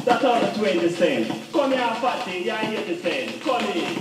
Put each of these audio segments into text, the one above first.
That's all the way to sing. Come here, fatty, you're here to sing. Come in.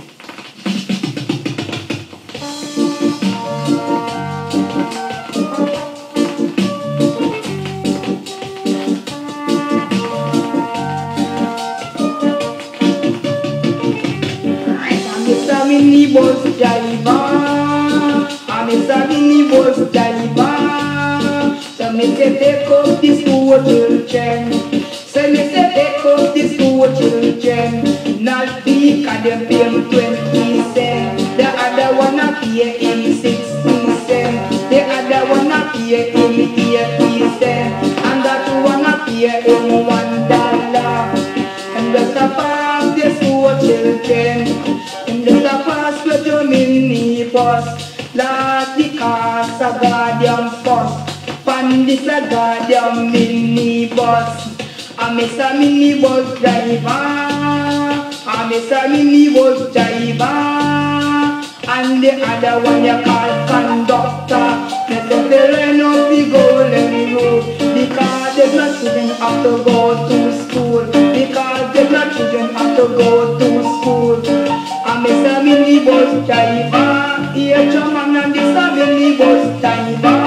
Mini bus driver, I'm Mr.Mini bus driver. So me say take up this two children. So me say take up this two children. Not because them pay me 20 cents. The other one a pay him 60 cents. The other one a pay him 80 cents. And that one a pay him $1. And that's a pass this two children. The pass with your mini bus, like the cars a goddamn fuss. Pan this a goddamn mini bus. I'm Mr.Mini bus driver. I'm Mr.Mini bus driver. And the other one you call conductor. Let's say they learn up the golden rule. Because there's no children have to go to school. Because there's no children have to go to school. I'm Mr.Mini bus driver. Here German and Mr.Mini bus driver.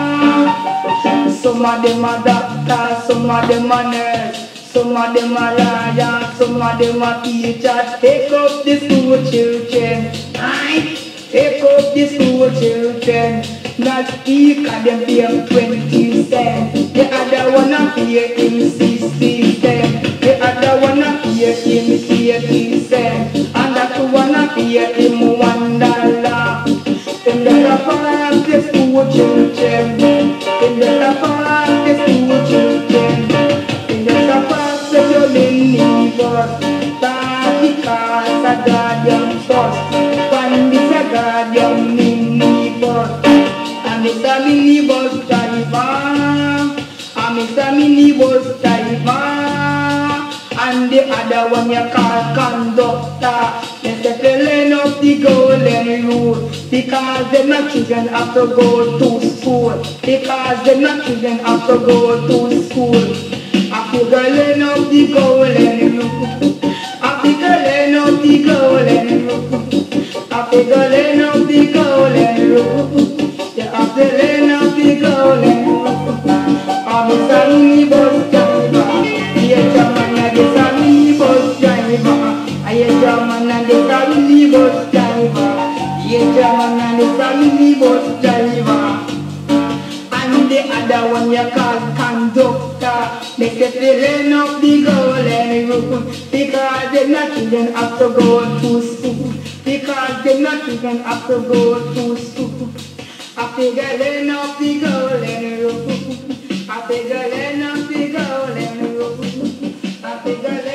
Some of them are doctors, some of them are nurse, some of them are lawyers, some of them are teachers. Take up these two children, right? Take up these two children. Not speak and them pay 20 cents. The other one a pay him 60 cents. The other one a pay him 80 cents. And that one a pay him $1. In the park there's two children. In the park there's two children. In the park there's your mini bus. Party cars a goddamn bus. Find this a goddamn mini bus. I'm Mr.Mini bus driver. I'm Mr.Mini bus driver. And the other one you call conductor. Let's say they learn up the golden rule. Because them not children have to go to school. Because them not children have to go to school. I feel learn up the golden rule. I feel learn up the golden rule. I feel learn up the golden rule. You have to learn up the golden rule. I'm Mr.Mini bus driver. Here German and Mr.Mini bus driver. Here German and Mr.Mini bus driver. Here German and Mr.Mini bus driver. And the other one you call conductor. Make it learn up the golden rule. Because they're not children have to go to school. Because they're not children have to go to school. I figure learn up the golden rule. I figure learn up the golden rule. I figure